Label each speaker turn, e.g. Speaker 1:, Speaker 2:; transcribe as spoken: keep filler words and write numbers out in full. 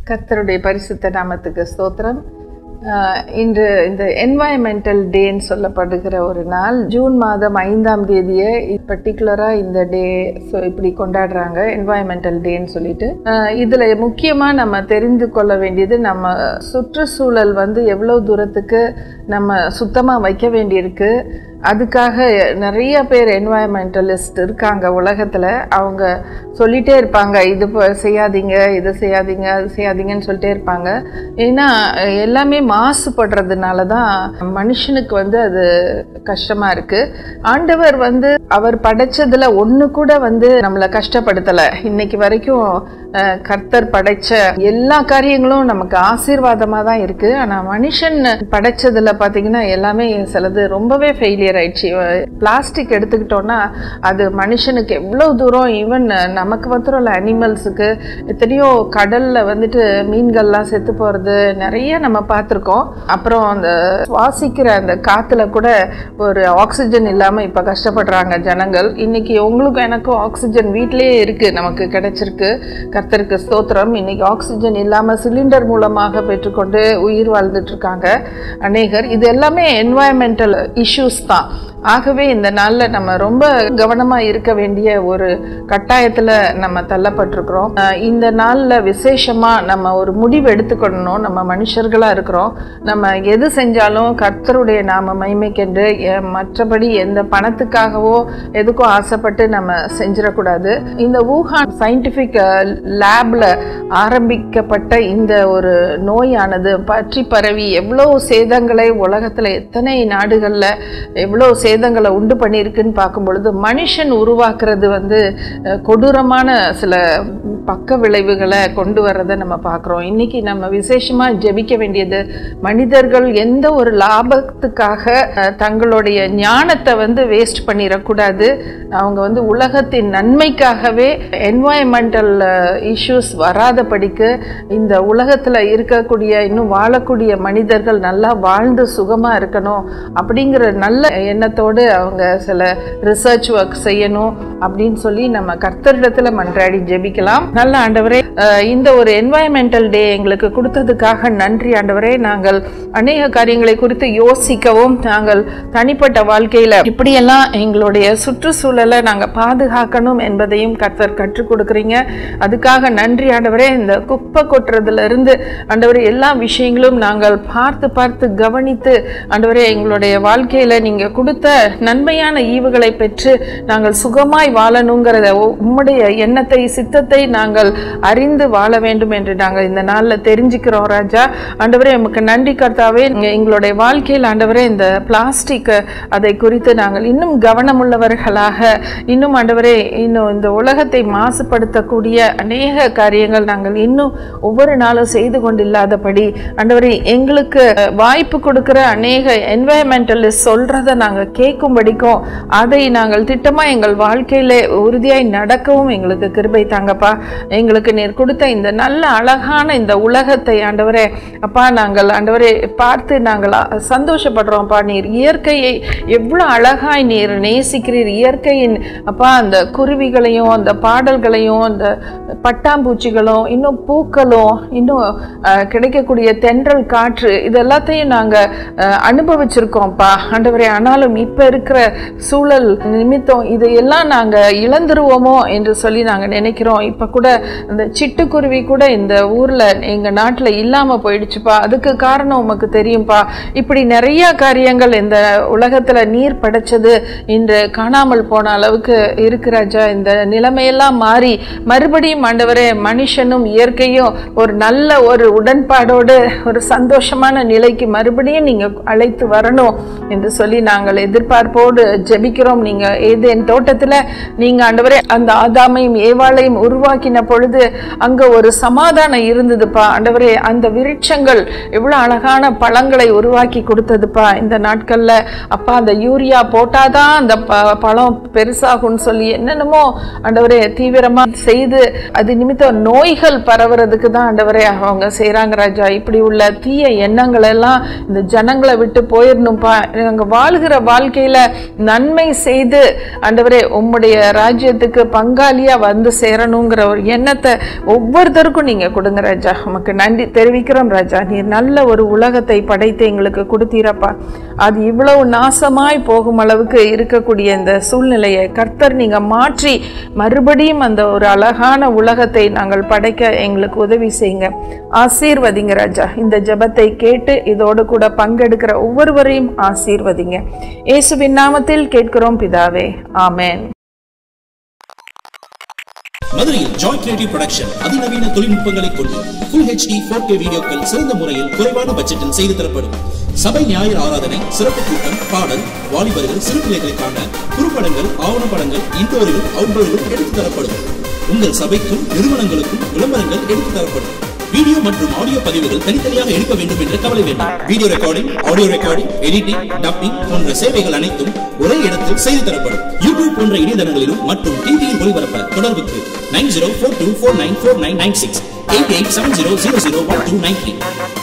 Speaker 1: கர்த்தருடைய பரிசுத்த நாமத்துக்கு ஸ்தோத்திரம். இன்று இந்த என்வாயன்மெண்டல் டேன்னு சொல்லப்படுகிற ஒரு நாள், ஜூன் மாதம் ஐந்தாம் தேதியை பர்டிகுலராக இந்த டே ஸோ இப்படி கொண்டாடுறாங்க, என்வாயன்மெண்டல் டேன்னு சொல்லிட்டு. இதில் முக்கியமாக நம்ம தெரிந்து கொள்ள வேண்டியது, நம்ம சுற்றுச்சூழல் வந்து எவ்வளோ தூரத்துக்கு நம்ம சுத்தமாக வைக்க வேண்டியிருக்கு. அதுக்காக நிறைய பேர் என்வாயன்மெண்டலிஸ்ட் இருக்காங்க உலகத்தில். அவங்க சொல்லிகிட்டே இருப்பாங்க, இது செய்யாதீங்க, இது செய்யாதீங்க, அது செய்யாதீங்கன்னு சொல்லிட்டே இருப்பாங்க. ஏன்னா எல்லாமே மாசுபடுறதுனால தான் மனுஷனுக்கு வந்து அது கஷ்டமாக இருக்குது. ஆண்டவர் வந்து அவர் படைச்சதில் ஒன்று கூட வந்து நம்மளை கஷ்டப்படுத்தலை. இன்னைக்கு வரைக்கும் கர்த்தர் படைச்ச எல்லா காரியங்களும் நமக்கு ஆசீர்வாதமாக தான் இருக்குது. ஆனால் மனுஷன் படைச்சதில் பார்த்தீங்கன்னா எல்லாமே சிலது ரொம்பவே ஃபெயிலியர் ஆயிடுச்சு. பிளாஸ்டிக் எடுத்துக்கிட்டோன்னா அது மனுஷனுக்கு எவ்வளோ தூரம், ஈவன் நமக்கு மாத்திரம் இல்லை, அனிமல்ஸுக்கு எத்தனையோ கடலில் வந்துட்டு மீன்கள்லாம் செத்து போகிறது நிறைய நம்ம பார்த்துருக்கோம். அப்புறம் அந்த சுவாசிக்கிற அந்த காற்றுல கூட ஒரு ஆக்சிஜன் இல்லாமல் இப்போ கஷ்டப்படுறாங்க ஜனங்கள். இன்னைக்கு உங்களுக்கும் எனக்கும் ஆக்சிஜன் வீட்டிலேயே இருக்குது, நமக்கு கிடைச்சிருக்கு, கர்த்தருக்கு ஸ்தோத்திரம். இன்னைக்கு ஆக்சிஜன் இல்லாமல் சிலிண்டர் மூலமாக பெற்றுக்கொண்டு உயிர் வாழ்ந்துட்டு இருக்காங்க அநேகர். இது எல்லாமே என்வாயன்மெண்டல் இஷ்யூஸ் தான். ஆகவே இந்த நாளில் நம்ம ரொம்ப கவனமாக இருக்க வேண்டிய ஒரு கட்டாயத்தில் நம்ம தள்ளப்பட்டிருக்கிறோம். இந்த நாளில் விசேஷமாக நம்ம ஒரு முடிவு எடுத்துக்கொள்ளணும். நம்ம மனுஷர்களாக இருக்கிறோம். நம்ம எது செஞ்சாலும் கர்த்தருடைய நாம மகிமைக்கென்று, மற்றபடி எந்த பணத்துக்காகவோ எதுக்கோ ஆசைப்பட்டு நம்ம செஞ்சிடக்கூடாது. இந்த வூஹான் சயின்டிஃபிக் லேப்ல ஆரம்பிக்கப்பட்ட இந்த ஒரு நோயானது பற்றி பரவி எவ்வளோ சேதங்களை உலகத்தில் எத்தனை நாடுகளில் எவ்வளோ சேதங்களை உண்டு பண்ணியிருக்குன்னு பார்க்கும் பொழுது, மனுஷன் உருவாக்குறது வந்து கொடூரமான சில பக்க விளைவுகளை கொண்டு வர்றதை நம்ம பார்க்குறோம். இன்னைக்கு நம்ம விசேஷமாக ஜெபிக்க வேண்டியது, மனிதர்கள் எந்த ஒரு லாபத்துக்காக தங்களுடைய ஞானத்தை வந்து வேஸ்ட் பண்ணிடக்கூடாது. அவங்க வந்து உலகத்தின் நன்மைக்காகவே என்வாயன்மெண்டல் இஷ்யூஸ் வராதபடிக்கு இந்த உலகத்தில் இருக்கக்கூடிய இன்னும் வாழக்கூடிய மனிதர்கள் நல்லா வாழ்ந்து சுகமாக இருக்கணும் அப்படிங்கிற நல்ல எண்ணத்தோடு அவங்க சில ரிசர்ச் ஒர்க் செய்யணும் அப்படின்னு சொல்லி நம்ம கர்த்தரிடத்தில் மன்றாடி ஜெபிக்கலாம். நல்ல ஆண்டவரே, இந்த ஒரு என்வாயன்மெண்டல் டே எங்களுக்கு கொடுத்ததுக்காக நன்றி ஆண்டவரே. நாங்கள் அநேக காரியங்களை குறித்து யோசிக்கவும், நாங்கள் தனிப்பட்ட வாழ்க்கையில் இப்படியெல்லாம் எங்களுடைய சுற்றுச்சூழலை நாங்கள் பாதுகாக்கணும் என்பதையும் கர்த்தர் கற்றுக் கொடுக்குறீங்க. அதுக்காக நன்றி ஆண்டவரே. இந்த குப்பை கொட்டுறதுல இருந்து ஆண்டவரே எல்லா விஷயங்களும் நாங்கள் பார்த்து பார்த்து கவனித்து ஆண்டவரே எங்களுடைய வாழ்க்கையில் நீங்கள் கொடுத்த நன்மையான ஈவுகளை பெற்று நாங்கள் சுகமாய் வாழணுங்கிறத உம்முடைய எண்ணத்தை சித்தத்தை நாங்கள் அறிந்து வாழ வேண்டும் என்று நாங்கள் இந்த நாளில் தெரிஞ்சுக்கிறோம் ராஜா. ஆண்டவரே உமக்கு நன்றி கர்த்தாவே. எங்களுடைய வாழ்க்கையில் ஆண்டவரே இந்த பிளாஸ்டிக் அதை குறித்து நாங்கள் இன்னும் கவனமுள்ளவர்களாக, இன்னும் ஆண்டவரே இன்னும் இந்த உலகத்தை மாசுபடுத்தக்கூடிய அநேக காரியங்கள் நாங்கள் இன்னும் ஒவ்வொரு நாளும் செய்து கொண்டில்லாதபடி ஆண்டவரே எங்களுக்கு வாய்ப்பு கொடுக்கிற அநேக என்வாயன்மெண்டலிஸ்ட் சொல்றதை நாங்கள் கேட்கும்படிக்கும், அதை நாங்கள் திட்டமாக எங்கள் வாழ்க்கையில் உறுதியாய் நடக்கவும் எங்களுக்கு கிருபை தாங்கப்பா. எங்களுக்கு நீர் கொடுத்த இந்த நல்ல அழகான இந்த உலகத்தை ஆண்டவரே அப்பா நாங்கள் ஆண்டவரே பார்த்து நாங்கள் சந்தோஷப்படுறோம்ப்பா. நீர் இயற்கையை எவ்வளோ அழகாய் நீர் நேசிக்கிறீர். இயற்கையின் அப்பா அந்த குருவிகளையும் அந்த பாடல்களையும் அந்த பட்டாம்பூச்சிகளும் இன்னும் பூக்களும் இன்னும் கிடைக்கக்கூடிய தென்றல் காற்று இது எல்லாத்தையும் நாங்கள் அனுபவிச்சிருக்கோம்ப்பா ஆண்டவரே. ஆனாலும் இப்போ இருக்கிற சூழல் நிமித்தம் இதையெல்லாம் நாங்கள் இழந்துருவோமோ என்று சொல்லி நாங்கள் நினைக்கிறோம். இப்போ கூட இந்த சிட்டுக்குருவி கூட இந்த ஊரில் எங்கள் நாட்டில் இல்லாமல் போயிடுச்சுப்பா. அதுக்கு காரணம் உமக்கு தெரியும்ப்பா. இப்படி நிறைய காரியங்கள் இந்த உலகத்தில் நீர் படைச்சது இன்று காணாமல் போன அளவுக்கு இருக்கிறாஜா. இந்த நிலைமையெல்லாம் மாறி மறுபடியும் ஆண்டவரே மனுஷனும் இயற்கையும் ஒரு நல்ல ஒரு உடன்பாடோடு ஒரு சந்தோஷமான நிலைக்கு மறுபடியும் நீங்கள் அழைத்து வரணும் என்று சொல்லி நாங்கள் எதிர்பார்ப்போடு ஜெபிக்கிறோம். நீங்கள் ஏதேன் தோட்டத்தில் நீங்கள் ஆண்டவரே அந்த ஆதாமையும் ஏவாளையும் உருவாக்கின பொழுது அங்கே ஒரு சமாதானம் இருந்ததுப்பா ஆண்டவரே. அந்த விருட்சங்கள் எவ்வளோ அழகான பழங்களை உருவாக்கி கொடுத்ததுப்பா. இந்த நாட்களில் அப்பா அந்த யூரியா போட்டாதான் அந்த ப பழம் பெருசாகும்னு சொல்லி என்னென்னமோ ஆண்டவரே தீவிரமாக செய்து அது நிமித்தம் நோய்கள் பரவுறதுக்கு தான் ஆண்டவரே அவங்க செய்கிறாங்க ராஜா. இப்படி உள்ள தீய எண்ணங்கள் எல்லாம் இந்த ஜனங்களை விட்டு போயிடணும்ப்பா. நாங்கள் வாழ்கிற வாழ்க்கை வாழ்க்கையில நன்மை செய்து ஆண்டவரே உம்முடைய ராஜ்யத்துக்கு பங்காளியா வந்து சேரணுங்கிற ஒரு எண்ணத்தை ஒவ்வொருத்தருக்கும் நீங்க கொடுங்க ராஜா. உமக்கு நன்றி தெரிவிக்கிறோம் ராஜா. நீர் நல்ல ஒரு உலகத்தை படைத்து எங்களுக்கு கொடுத்தீரப்பா. அது இவ்வளவு நாசமாய் போகும் அளவுக்கு இருக்கக்கூடிய இந்த சூழ்நிலையை கர்த்தர் நீங்க மாற்றி மறுபடியும் அந்த ஒரு அழகான உலகத்தை நாங்கள் படைக்க எங்களுக்கு உதவி செய்யுங்க. ஆசீர்வதிங்க ராஜா. இந்த ஜெபத்தை கேட்டு இதோடு கூட பங்கெடுக்கிற ஒவ்வொருவரையும் ஆசீர்வதிங்க. இயேசுவின் நாமத்தில் கேட்கிறோம் பிதாவே, ஆமென்.
Speaker 2: மதுரையில் ஜாய் கிரியேட்டிவ் புரொடக்ஷன் அதிநவீன தொழில்நுட்பங்களை கொண்டு Full H D four K வீடியோக்கள் சிறந்த முறையில் குறைவான பட்ஜெட்டில் செய்து தரப்படும். சபை ஞாயிறு ஆராதனை, சிறப்பு கூட்டம், பாடல், வாலிபர்கள், சிறு பிள்ளைகளுக்கான குறும்படங்கள், ஆவணப்படங்கள், இன்டோரிலும் அவுட்டோரிலும் எடுத்து தரப்படும். உங்கள் சபைக்கும் நிறுவனங்களுக்கும் விளம்பரங்கள் எடுத்து தரப்படும். வீடியோ மற்றும் ஆடியோ பதிவுகள் தனித்தனியாக எடுக்க வேண்டும் என்ற கவலை வேண்டாம். Video recording, audio recording, editing, dubbing போன்ற சேவைகள் அனைத்தும் ஒரே இடத்தில் செய்து தரப்படும். யூடியூப் போன்ற இணையதளங்களிலும் மற்றும் டிவியில் ஒளிபரப்ப தொடர்புக்கு nine zero four two four nine four nine nine six eight eight seven zero zero zero one two nine three.